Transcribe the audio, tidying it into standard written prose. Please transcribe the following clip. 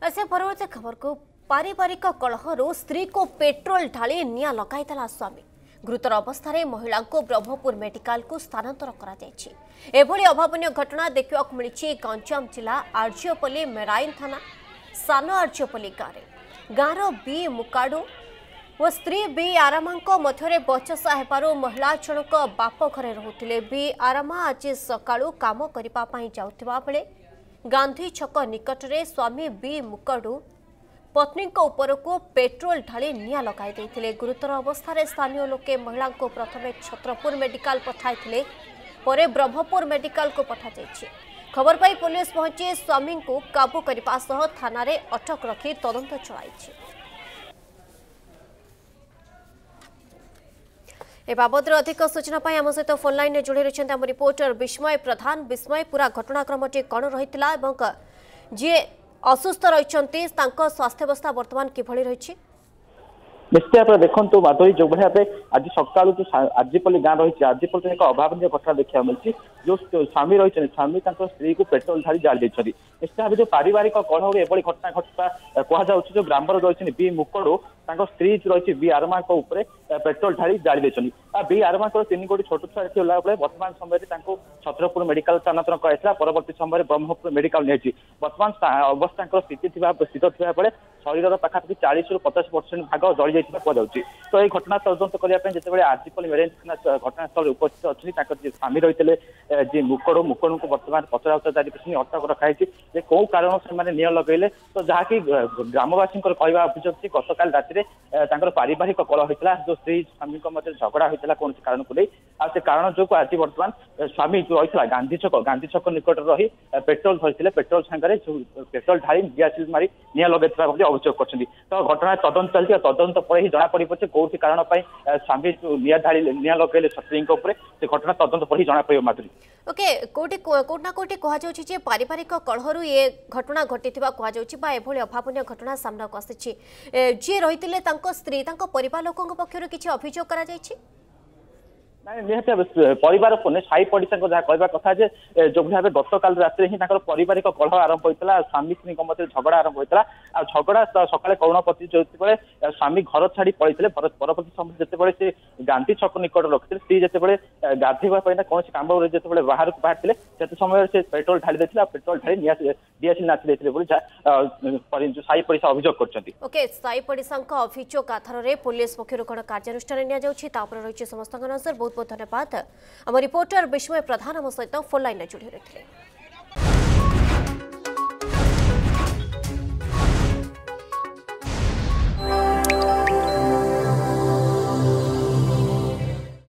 ऐसे परवर्ती खबर को पारिवारिक कलहरु स्त्री को पेट्रोल ढाली निया लगाईला स्वामी गुरुतर अवस्था महिला को ब्रह्मपुर मेडिकल को स्थानांतर करा अभावन घटना देखा मिली गंजाम जिला आर्जियोपल्ली मेराइन थाना सान आर्जियोपल्ली गाँव बी मुकाडू और स्त्री बी आरामा मध्य बचसा हेबारु महिला जनक बाप घरे रोते बी आरामा आज सकाळु काम करने जाउथिबा बेले गांधी छक निकट में स्वामी बी मुकड़ू पत्नी उपर को पेट्रोल ढाली निया लगाई गुरुतर अवस्था स्थानीय लोके महिला को प्रथम छत्रपुर मेडिकल पठाई परे ब्रह्मपुर मेडिकल को पठाई खबर पाई पुलिस पहुंची स्वामी को काबू करने सह थाना रे अटक रखी तदंत चलाई। ए बाबद अधिक सूचना पाई आम सहित फोन लाइन जोड़ी रही आम रिपोर्टर विस्मय प्रधान। विस्मय पूरा घटनाक्रम कौन रही जी असुस्थ रही स्वास्थ्यावस्था बर्तमान किभली रही निश्चय भाव देखो माधुरी जो भाई आज सका जो आजिपल्ली गाँव रही आजिपल्ली एक अभावन घटना देखा मिली जो स्वामी रही स्वामी स्त्री को पेट्रोल ढाली जाली निश्चय भाव जो पारिवारिक कलह एभली घटना घटता कहु जो ग्राम रही बी मुकड़ू स्त्री रही बी आरमा पेट्रोल ढाली जाली बी आरमा तीन गोटी छोट छुआ गला बेले बर्तमान समय छत्रपुर मेडिकल स्थानांतर कराइला परवर्ती समय ब्रह्मपुर मेडिकल नहीं बर्तमान अवस्था स्थित स्थिर बेले शरीर पाखापाखि 40 ରୁ 50% भाग जली जाइए तो ये घटना तदंत करने जिते आजिपल्ली मेरेन थाना घटनास्थल उपस्थित अच्छी स्वामी रही जी मुकड़ू को बर्तमान पचरा जारी अटक रखाई कौ कारण से निया लगेले तो जहाँकि ग्रामवासी कहवा अभियोग गतकाल राति पारिवारिक कलह होता जो स्त्री स्वामी मध्य झगड़ा होता कौन कारण को नहीं कारण जो आज बर्तमान स्वामी जो रही गांधी छक निकट रही पेट्रोल धरी पेट्रोल सांगे पेट्रोल ढाली दियासिल मारी निया लगे अभियोग कर घटना तदंत चलती तदंत पर ही जना पड़े कौटी कारण स्वामी जो निया लगे छत्री से घटना तदंत पर ही जना पड़े माधुरी ओके कोटना कोटी कहुचे पारिवारिक कलहरु ये घटना घटी कहली अभावन घटना सामना को आसी जी रही स्त्री परिवार लोकों पक्षर किसी अभियोग करा निहत परिवार साई पड़िशा जहाँ कहवा कथा जो भाव गतकाल रात ही पारिवारिक कलह आरंभ होता स्वामी स्त्री मध्य झगड़ा आरंभ होता झगड़ा सकाଳେ कौणपति जो स्वामी घर छाड़ी पड़ते परवर्ती समय जिते से गांधी छक निकट रखी स्त्री जिते गाधेवाई कौन कम जो बाहर को बाहर से समय से पेट्रोल ढाली देते पेट्रोल ढाली दियासिल नाची देते साई पड़िशा अभियोग कर साई पड़िशा अभियोग आधार में पुलिस पक्षर कौन कार्यानुष्ठान रही समस्त बहुत बहुत धन्यवाद। आम रिपोर्टर विस्मय प्रधान आम सहित फोन लाइन जोड़ी रही।